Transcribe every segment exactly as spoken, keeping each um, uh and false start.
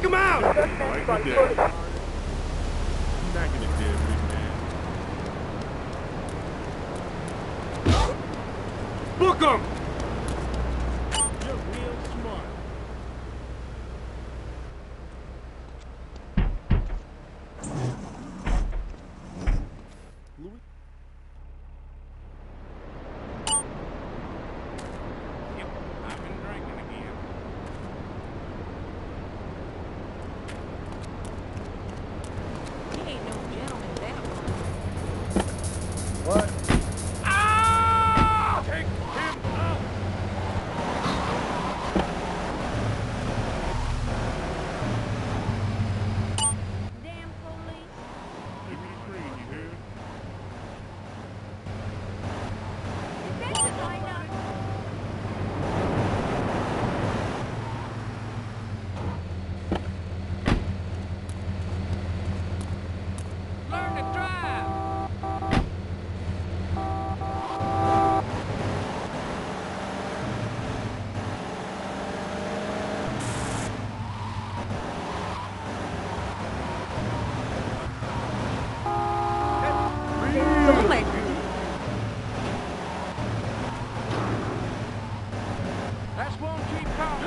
him out! Like you did. Back in the dead, big man. Book him! You're real smart. Louis? Yep, I've been drinking again. He ain't no gentleman, that one. What? Ah! Take him out! Damn police. Give me the green, you heard? Defensive lineup. Learn to drive. Troublemaker. That's one keep calm.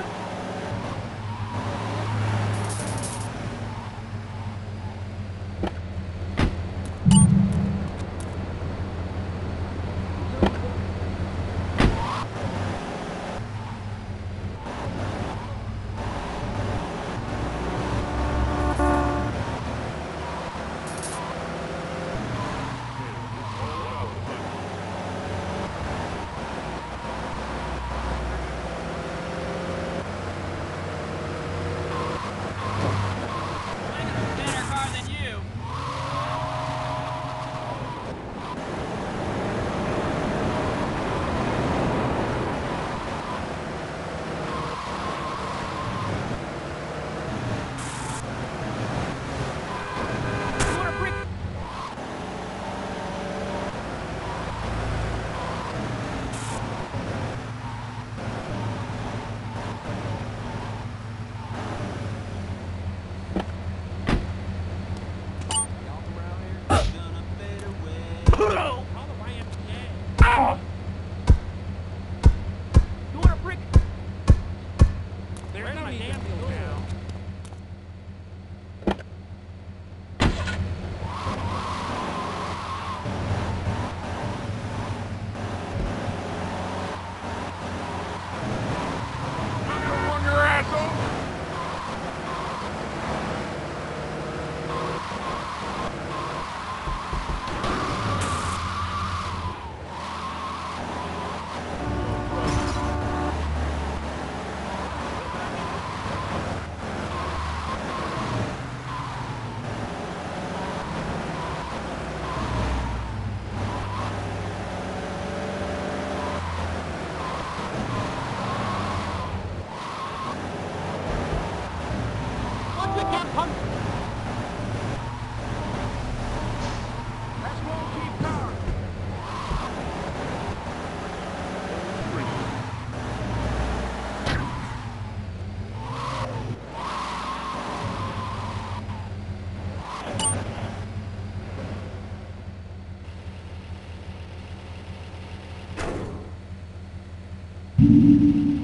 Better car than you. You want a brick? There's my damn deal now. I'm gonna run your ass over. That's one keep calm. You